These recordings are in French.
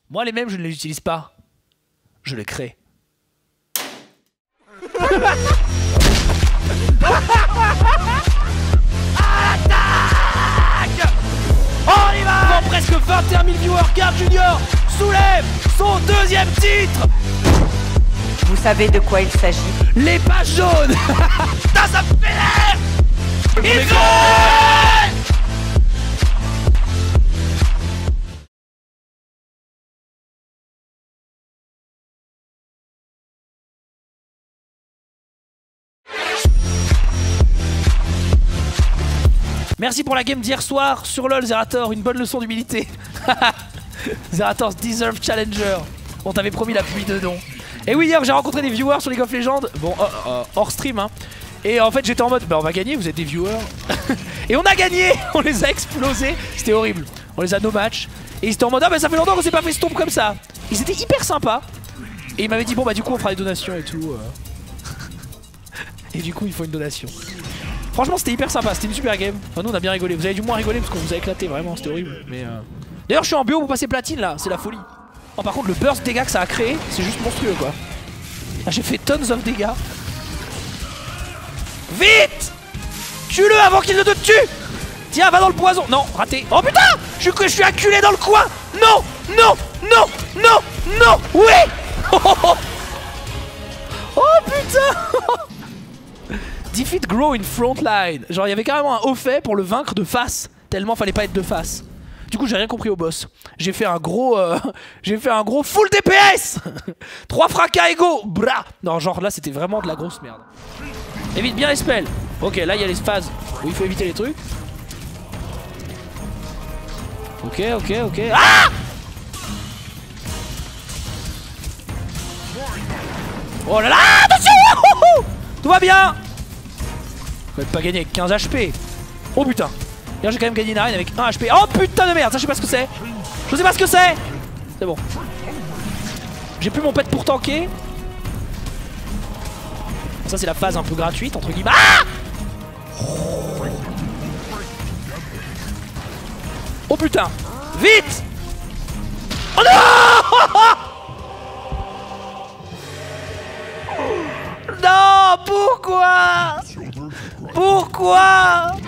Moi, les mêmes, je ne les utilise pas. Je les crée. Attaque! On y va! Devant presque 21 000 viewers, Carl Junior soulève son deuxième titre! Vous savez de quoi il s'agit? Les pages jaunes. Putain, ça me fédère. Il fait. Merci pour la game d'hier soir sur LoL, Zerator, une bonne leçon d'humilité. Zerator's Deserve Challenger. On t'avait promis la pluie de dons. Et oui, hier j'ai rencontré des viewers sur League of Legends, bon hors stream hein. Et en fait j'étais en mode bah on va gagner, vous êtes des viewers. Et on a gagné, on les a explosés, c'était horrible. On les a no match. Et ils étaient en mode ah bah ça fait longtemps qu'on s'est pas fait stomp comme ça. Ils étaient hyper sympas. Et ils m'avaient dit bon bah du coup on fera des donations et tout. Et du coup il faut une donation. Franchement c'était hyper sympa, c'était une super game. Enfin nous on a bien rigolé, vous avez du moins rigolé parce qu'on vous a éclaté vraiment, c'était horrible. Mais d'ailleurs je suis en bio pour passer platine là, c'est la folie. Oh, par contre le burst dégâts que ça a créé, c'est juste monstrueux quoi. Ah, j'ai fait tons of dégâts. Vite! Tue-le avant qu'il ne te tue! Tiens, va dans le poison. Non, raté. Oh putain! Je suis acculé dans le coin! Non! Non! Non! Non! Non! Oui! Oh, oh, oh. Oh putain! Defeat Grow in frontline. Genre il y avait carrément un haut fait pour le vaincre de face. Tellement fallait pas être de face. Du coup j'ai rien compris au boss. J'ai fait un gros full DPS. 3 fracas égaux. Bra. Non genre là c'était vraiment de la grosse merde. Évite bien les spells. Ok là il y a les phases où il faut éviter les trucs. Ok ok ok. Ah! Oh là là, attention. Tout va bien. On va pas gagner avec 15 HP. Oh putain. D'ailleurs j'ai quand même gagné une arène avec 1 HP. Oh putain de merde, ça je sais pas ce que c'est. Je sais pas ce que c'est. C'est bon. J'ai plus mon pet pour tanker. Ça c'est la phase un peu gratuite entre guillemets. Ah! Oh putain. Vite. Oh non. Non, pourquoi? Pourquoi?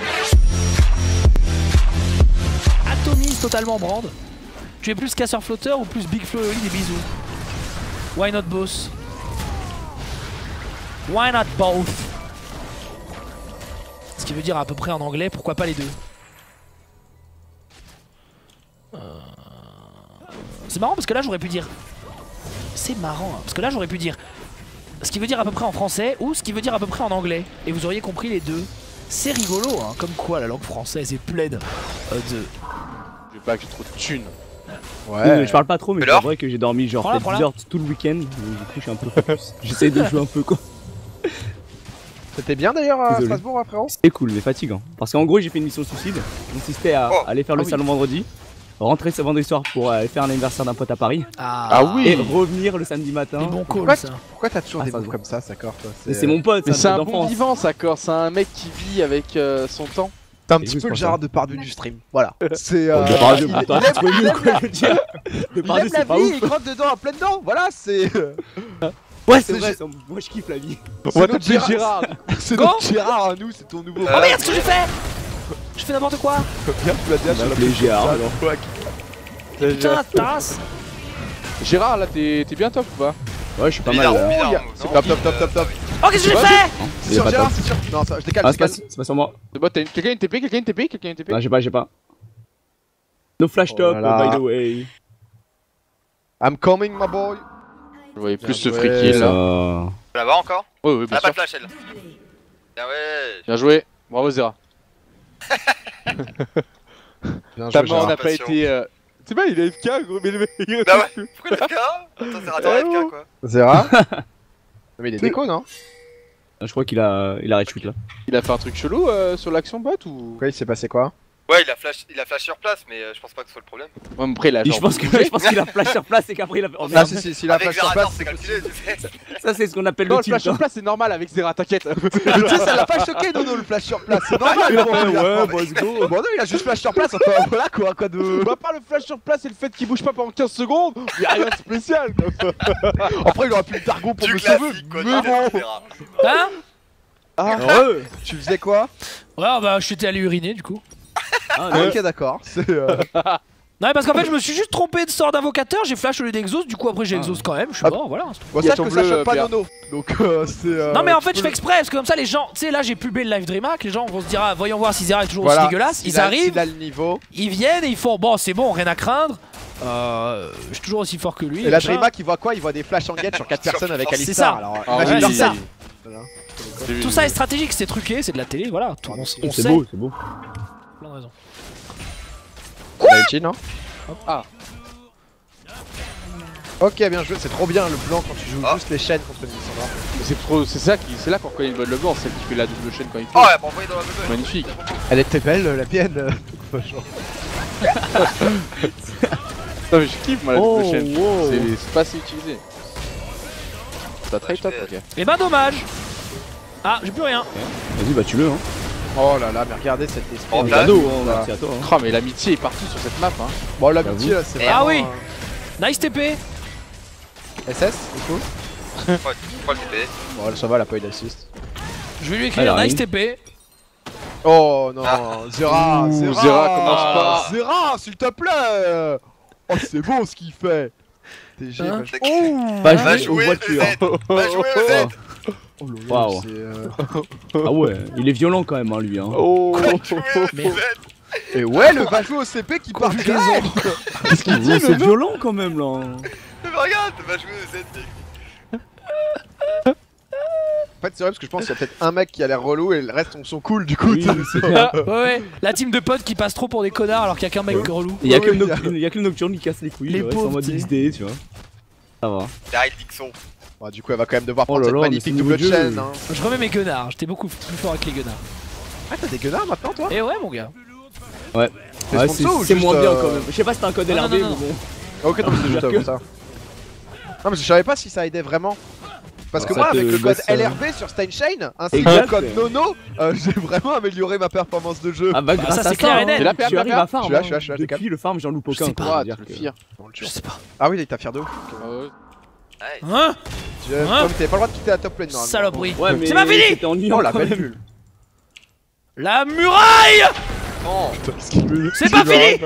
Atomise totalement Brand. Tu es plus casseur flotteur ou plus Big Flow et des bisous? Why not both? Why not both? Ce qui veut dire à peu près en anglais, pourquoi pas les deux? C'est marrant parce que là j'aurais pu dire... C'est marrant hein, parce que là j'aurais pu dire... Ce qui veut dire à peu près en français ou ce qui veut dire à peu près en anglais. Et vous auriez compris les deux. C'est rigolo hein, comme quoi la langue française est pleine de... Je veux pas que j'ai trop de thunes. Ouais. Je parle pas trop mais c'est vrai que j'ai dormi genre peut-être 10 heures tout le week-end. Du coup je suis un peu focus. J'essaie de jouer un peu quoi. C'était bien d'ailleurs à Strasbourg frérot. C'était cool mais fatigant. Parce qu'en gros j'ai fait une mission suicide. Je consistais à aller faire le salon vendredi. Rentrer ce vendredi soir pour faire un anniversaire d'un pote à Paris. Ah oui. Et revenir le samedi matin. Bon call, ça. Pourquoi t'as toujours des mots comme ça, Sakor toi? C'est mon pote. C'est un bon vivant, Sakor. C'est un mec qui vit avec son temps. T'es un petit peu le Gérard Depardieu du stream. Voilà. C'est Depardieu, il aime la vie, il croque dedans à pleines dents. Voilà, c'est. Ouais, c'est vrai. Moi je kiffe la vie. C'est notre Gérard. C'est notre Gérard à nous, c'est ton nouveau. Oh merde, ce que j'ai fait! Je fais n'importe quoi. Bien, tu l'as dit, je l'ai Gérard. Putain, tasse. Gérard, là, t'es bien top ou pas? Ouais, je suis pas mal. C'est top. Oh, qu'est-ce que j'ai fait? C'est sur Gérard, c'est sûr. Non, je décale. Ah, c'est pas sur moi. C'est bon, quelqu'un une TP, quelqu'un une TP. Ah, j'ai pas. No flash top, by the way. I'm coming, my boy. Je voyais plus ce free kill là. Là-bas encore? Oui, bien sûr. Pas de flash elle. Bien ouais. Bien joué. Bravo Zera. Ta mort n'a pas été... C'est pas, il est FK gros, mais le mec... Bah ouais, pourquoi il est FK? Attends, c'est raté en FK quoi. Zera. Mais il est déco non? Je crois qu'il a retweet là. Il a fait un truc chelou sur l'action bot ou... Pourquoi il s'est passé quoi? Ouais, il a flash sur place, mais je pense pas que ce soit le problème. Ouais, mais après, il a Je pense qu'il a flash sur place et qu'après il a. Ah, si, il a flash sur place. c'est calculé, tu sais. Ça, c'est ce qu'on appelle Non, le le flash tilt. sur place, c'est normal avec Zera, t'inquiète. Tu sais, ça l'a pas choqué, Nono, le flash sur place. C'est normal. Ouais, let's go. Bon, non, il a juste flash sur place. Enfin, voilà quoi de. Bah, pas le flash sur place et le fait qu'il bouge pas pendant 15 secondes, y'a rien de spécial. Après, il aurait pu le targon pour Du me sauver. classique, quoi. Mais bon. Hein? Ah, Ouais. tu faisais quoi? Ouais, bah, j'étais allé uriner du coup. Ah, ok, d'accord. C'est. Non, mais parce qu'en fait, je me suis juste trompé de sort d'invocateur, j'ai flash au lieu d'exhaust, du coup, après, j'ai exhaust quand même, je suis Ah. mort, voilà. Bon, Il y a sache ton que ça bleu, choque pas Pierre. Nono. Donc, c'est. Non, mais en fait, tu je peux fais exprès, parce que comme ça, les gens, tu sais, là, j'ai pubé le live DreamHack, les gens vont se dire, ah, voyons voir si Zera est toujours Voilà, aussi dégueulasse. s'il Ils a- arrivent, s'il a le niveau. ils viennent et ils font, bon, c'est bon, rien à craindre. Je suis toujours aussi fort que lui. Et la machin. DreamHack, il voit quoi? Il voit des flash engage sur 4 personnes avec C'est Alistar. ça. Alors, Ah imagine ouais, leur c'est ça. taille. Voilà. Tout ça est stratégique, c'est truqué, c'est de la télé, voilà. On C'est sait. beau, c'est beau. Plein de raisons. Quoi? Non. Ah. Ok, bien joué, c'est trop bien le blanc quand tu joues juste les chaînes contre une Lissandra. C'est là qu'on reconnaît le blanc, celle qui fait la double chaîne quand il fait. Oh, elle m'a envoyé dans la bubble. Magnifique. Elle était belle, la mienne. Non mais je kiffe moi la double Oh, chaîne. wow. C'est pas assez utilisé. T'as très top, ok. Et bah, dommage. Ah, j'ai plus rien. Vas-y, bah tue-le. Hein. Oh là là, mais regardez cette espèce. Oh, Un place. cadeau, hein, merci à toi. Hein. Oh mais l'amitié est partout sur cette map hein. Bon, l'amitié là, c'est Ah vraiment. oui. Nice TP. SS, du coup. Ouais, pas le TP. Bon, ça va, elle a pas eu d'assist. Je vais lui écrire Alors, nice il- TP. Oh non, Ah. Zera, Ouh, Zera, Zera, commence pas. Zera, s'il te plaît. Oh, c'est bon ce qu'il fait. TG, Hein? va jouer. Oh. Bah, Va je aux jouer voitures. EZ. Va jouer EZ. Oh là là, Waouh. c'est, Ah ouais, il est violent quand même, hein, lui. Hein. Oh Merde. Et ouais, le va jouer au CP qui part Conjugaison. Qu'est-ce qu'il dit? C'est violent quand même là. Mais regarde, va jouer EZ. En fait, c'est vrai parce que je pense qu'il y a peut-être un mec qui a l'air relou et le reste on sont cool du coup. Oui, t'sais. c'est clair. Ouais, ouais, la team de potes qui passe trop pour des connards alors qu'il y a qu'un mec relou. Il y a que Oui, le Nocturne, il y a que le Nocturne qui casse les couilles. Les le reste en pauvres, mode tu sais. XD, tu vois. Ça va. Derrière Dixon. Bon, du coup, elle va quand même devoir Oh prendre là cette là, mais magnifique c'est double nouveau chaîne. jeu. Hein. Je remets mes guenards, j'étais beaucoup plus fort avec les guenards. Ah, t'as des guenards maintenant toi? Et ouais, mon gars. Ouais. T'es Ouais, sponsor ou c'est juste, moins bien quand même. Je sais pas si t'as un code Non, LRB, non, mais non, bon. Ok, non, mais c'est juste que- comme ça. Non, mais je savais pas si ça aidait vraiment. Parce que Ça moi, te avec le code baisse, LRB sur Steinchain, ainsi que Exact. le code Nono, j'ai vraiment amélioré ma performance de jeu. Ah bah, Bah, grâce ça, à c'est ça, clair et hein. net. T'es là, Tu Pierre, arrives à farm. Je suis là, hein. je suis là, je suis là, t'es Depuis le farm, j'en loupe aucun. sais quoi, pas. je veux dire le que- fier. Je sais pas. Ah oui, t'as fier de ouf. Nice. Hein? Comme t'avais pas le droit de quitter la top lane normalement. Saloperie. Ouais, mais C'est pas fini. c'était ennuyant. Oh la quand belle même. bulle. La muraille. Oh. C'est pas fini.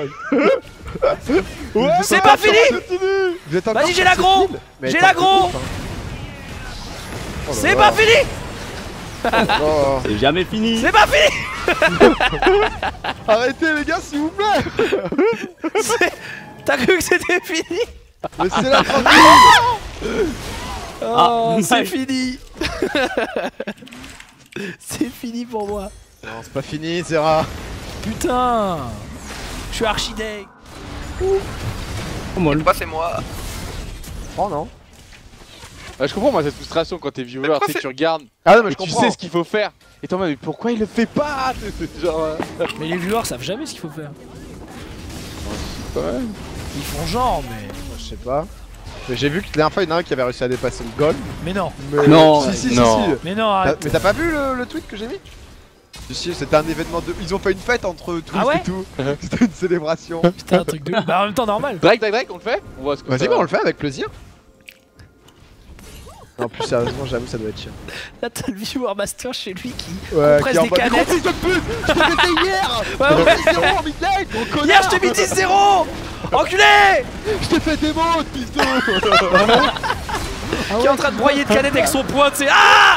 C'est pas fini. Vous êtes encore Vas-y, j'ai sur l'aggro. cette île Mais J'ai t'en l'aggro. fais ouf, hein. Oh là C'est là. pas fini. Oh. C'est jamais fini. C'est pas fini. Arrêtez les gars s'il vous plaît. T'as cru que c'était fini? Laissez-la tranquille. Oh, c'est ouais. fini. C'est fini pour moi. Non, c'est pas fini, Zera. Putain. Je suis archi deg. Pourquoi c'est moi? Oh non. Je comprends moi cette frustration quand t'es viewer, pourquoi tu sais, c'est- tu regardes Ah non, mais et je tu comprends. sais ce qu'il faut faire. Et toi, mais pourquoi il le fait pas? C'est genre. Mais les viewers savent jamais ce qu'il faut faire. Quand même. Ils font genre, mais. Je sais pas. Mais j'ai vu que la dernière fois, il y en a un qui avait réussi à dépasser le goal. Mais non. Mais... Non, si, non. si. Mais non, arrête. Mais t'as pas vu le tweet que j'ai mis? Si, c'était un événement de. Ils ont fait une fête entre tous Ah ouais et tout. C'était une célébration. Putain, un truc de. Bah, en même temps, normal. Drake, on le fait? On voit ce que Vas-y, ça bah, va. on le fait avec plaisir. Non, plus sérieusement, j'avoue, ça doit être chiant. Là, t'as le viewer master chez lui qui Ouais, compresse qui des envoie des canettes. gros fils de pute. Je t'ai fait hier. Ouais, ouais. 0 en mid lane, gros connard. Hier, je t'ai mis 10-0. Enculé. Je t'ai fait des mots, fils de. Qui est en train de broyer de canettes avec son poing, tu sais. Ah.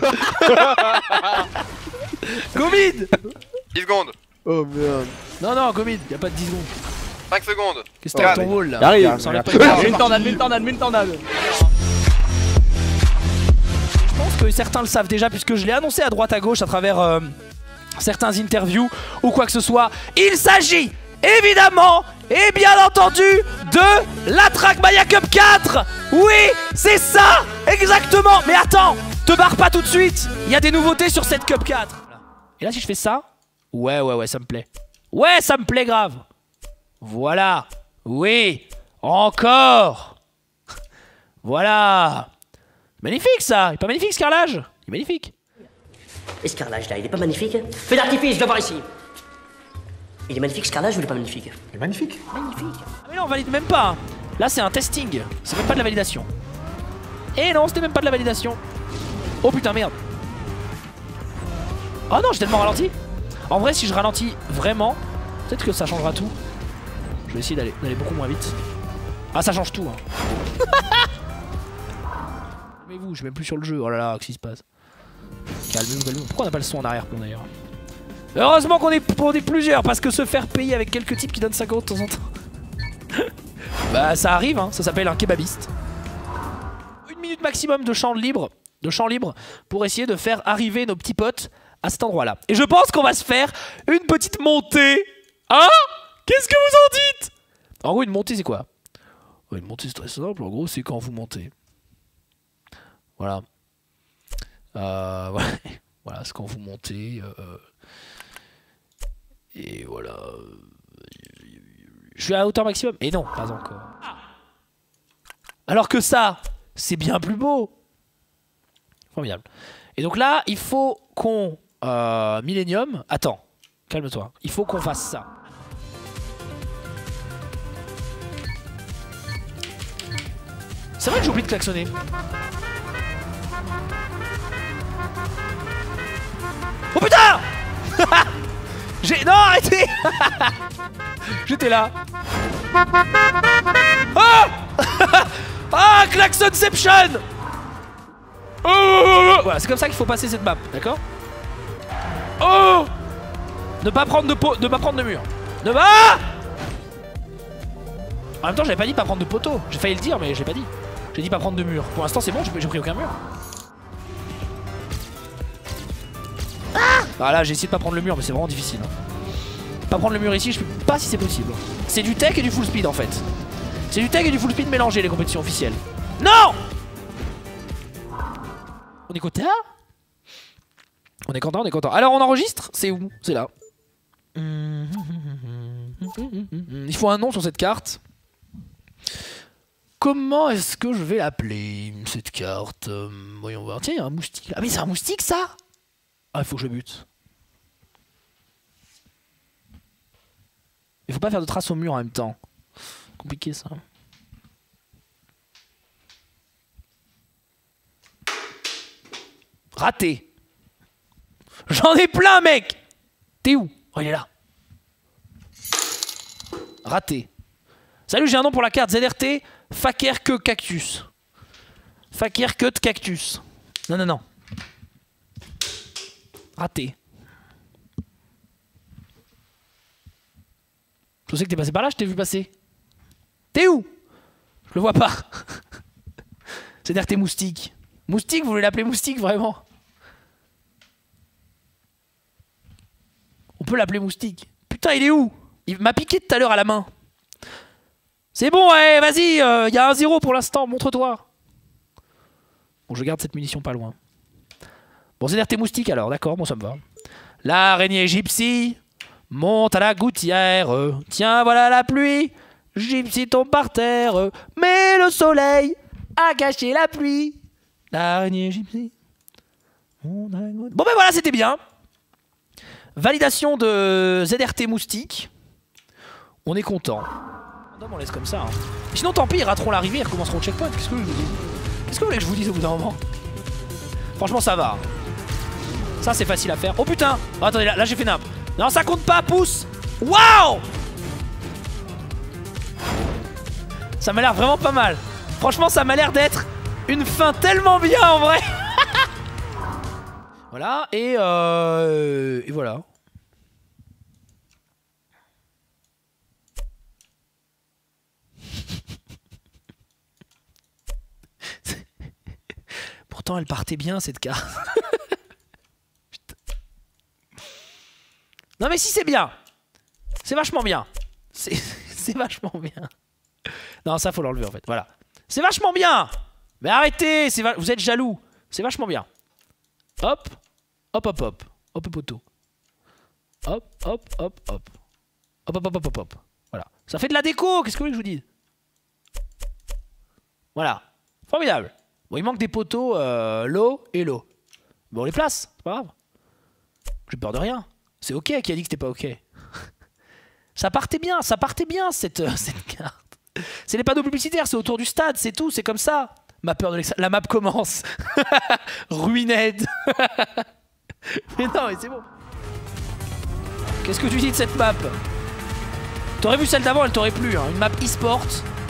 Gomid. 10 secondes. Oh merde. Non, non, Gomid, y'a pas de 10 secondes. 5 secondes. Qu'est-ce que t'as Oh, à ton wall là? J'arrive. Ça enlève pas Ouais, une barre. Mets une tornade. Je pense que certains le savent déjà puisque je l'ai annoncé à droite à gauche à travers certains interviews ou quoi que ce soit. Il s'agit évidemment et bien entendu de la Trackmania Cup 4. Oui, c'est ça, exactement. Mais attends, te barre pas tout de suite. Il y a des nouveautés sur cette Cup 4. Et là si je fais ça, ouais, ça me plaît. Ouais, ça me plaît grave. Voilà. Oui. Encore. Voilà. Magnifique ça. Il est pas magnifique ce carrelage? Il est magnifique. Et ce carrelage là, il est pas magnifique? Fais d'artifice, je dois voir ici. Il est magnifique ce carrelage ou il est pas magnifique? Il est magnifique. Magnifique. Ah mais là on valide même pas. Hein. Là c'est un testing. C'est même pas de la validation. Et non, c'était même pas de la validation. Oh putain merde. Oh non, j'ai tellement ralenti. En vrai, si je ralentis vraiment, peut-être que ça changera tout. Je vais essayer d'aller beaucoup moins vite. Ah, ça change tout. Hein. Calmez-vous, je suis même plus sur le jeu. Oh là là, qu'est-ce qui se passe? Calmez-vous, calmez-vous. Pourquoi on n'a pas le son en arrière-plan d'ailleurs? Heureusement qu'on est plusieurs, parce que se faire payer avec quelques types qui donnent 5 € de temps en temps. Bah, ça arrive, hein. Ça s'appelle un kebabiste. 1 minute maximum de champ libre pour essayer de faire arriver nos petits potes à cet endroit-là. Et je pense qu'on va se faire une petite montée. Hein? Qu'est-ce que vous en dites? En gros, une montée, c'est quoi? Une montée, c'est très simple. En gros, c'est quand vous montez. Voilà. Voilà, c'est quand vous montez. Et voilà. Je suis à hauteur maximum. Et non, pas encore. Alors que ça, c'est bien plus beau. Formidable. Et donc là, il faut qu'on... Millennium. Attends, calme-toi. Il faut qu'on fasse ça. C'est vrai que j'ai oublié de klaxonner. Oh putain. Non, arrêtez. J'étais là. Oh. Ah, klaxonception. Oh. Voilà, c'est comme ça qu'il faut passer cette map, d'accord? Oh. Ne pas prendre de mur. Ne pas. En même temps, j'avais pas dit pas prendre de poteau. J'ai failli le dire, mais j'ai pas dit. J'ai dit pas prendre de mur. Pour l'instant, c'est bon, j'ai pris aucun mur. Ah là, j'ai essayé de pas prendre le mur, mais c'est vraiment difficile. Hein. Pas prendre le mur ici, je sais pas si c'est possible. C'est du tech et du full speed en fait. C'est du tech et du full speed mélangé, les compétitions officielles. Non. On est content? On est content. Alors on enregistre? C'est où? C'est là. Il faut un nom sur cette carte. Comment est-ce que je vais l'appeler, cette carte? Voyons voir. Tiens, il y a un moustique. Ah mais c'est un moustique ça? Ah, il faut que je le bute. Il faut pas faire de traces au mur en même temps. Compliqué ça. Raté. J'en ai plein, mec. T'es où? Oh, il est là. Raté. Salut, j'ai un nom pour la carte. ZRT. Faker que cactus. Faker que de cactus. Non. Raté. Je sais que t'es passé par là, je t'ai vu passer. T'es où? Je le vois pas. C'est-à-dire que t'es moustique. Moustique, vous voulez l'appeler moustique vraiment? On peut l'appeler moustique. Putain, il est où? Il m'a piqué tout à l'heure à la main. C'est bon, ouais, vas-y, y a un 0 pour l'instant, montre-toi. Bon, je garde cette munition pas loin. Bon, c'est-à-dire que t'es moustique alors, d'accord, bon, ça me va. L'araignée gypsy monte à la gouttière. Tiens, voilà la pluie. Gypsy tombe par terre. Mais le soleil a caché la pluie. L'araignée gypsy monte à la gouttière. Bon, ben voilà, c'était bien. Validation de ZRT moustique. On est content. On laisse comme ça. Hein. Sinon, tant pis, ils rateront l'arrivée, ils recommenceront le checkpoint. Qu'est-ce que je vous dis? Qu'est-ce que vous voulez que je vous dise au bout d'un moment? Franchement, ça va. Ça, c'est facile à faire. Oh putain! Oh, attendez, là j'ai fait nimp. Non, ça compte pas, pouce! Waouh! Ça m'a l'air vraiment pas mal. Franchement, ça m'a l'air d'être une fin tellement bien en vrai. Voilà, et voilà. Pourtant, elle partait bien cette carte. Non mais si c'est bien. C'est vachement bien. C'est vachement bien. Non, ça faut l'enlever en fait. Voilà. C'est vachement bien. Mais arrêtez, vous êtes jaloux. C'est vachement bien. Hop. Hop, hop, hop. Hop, poteau. Hop, hop, hop, hop. Hop hop hop hop hop hop. Voilà. Ça fait de la déco, qu'est-ce que vous voulez que je vous dise? Voilà. Formidable. Bon, il manque des poteaux low et low. Bon, on les place, c'est pas grave. J'ai peur de rien. C'est ok qui a dit que c'était pas ok. Ça partait bien cette carte. C'est les panneaux publicitaires, c'est autour du stade, c'est tout, c'est comme ça. Ma peur de la map commence. Ruined. Mais non, mais c'est bon. Qu'est-ce que tu dis de cette map? T'aurais vu celle d'avant, elle t'aurait plu. Hein. Une map e-sport.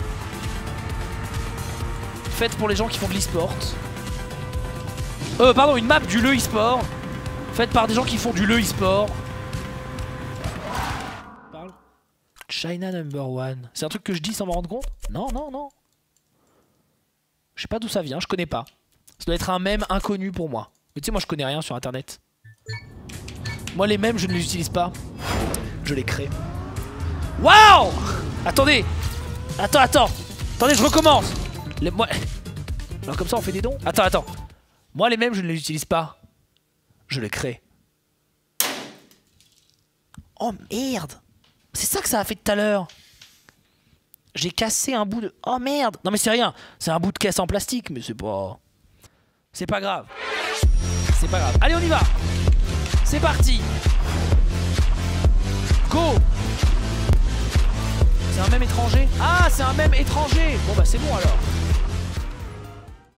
Faite pour les gens qui font de l'e-sport. Pardon, une map du le e-sport. Faite par des gens qui font du le e-sport. Parle. China #1. C'est un truc que je dis sans m'en rendre compte? Non, non, non. Je sais pas d'où ça vient, je connais pas. Ça doit être un mème inconnu pour moi. Mais tu sais, moi je connais rien sur internet. Moi les mèmes, je ne les utilise pas. Je les crée. Waouh! Attendez! Attends. Attendez, je recommence. Moi... Alors comme ça on fait des dons? Attends. Moi les mèmes, je ne les utilise pas. Je les crée. Oh merde! C'est ça que ça a fait tout à l'heure. J'ai cassé un bout de... Oh merde! Non mais c'est rien. C'est un bout de caisse en plastique, mais c'est pas... C'est pas grave. C'est pas grave. Allez, on y va! C'est parti! Go! C'est un mème étranger? Ah, c'est un mème étranger! Bon bah c'est bon alors.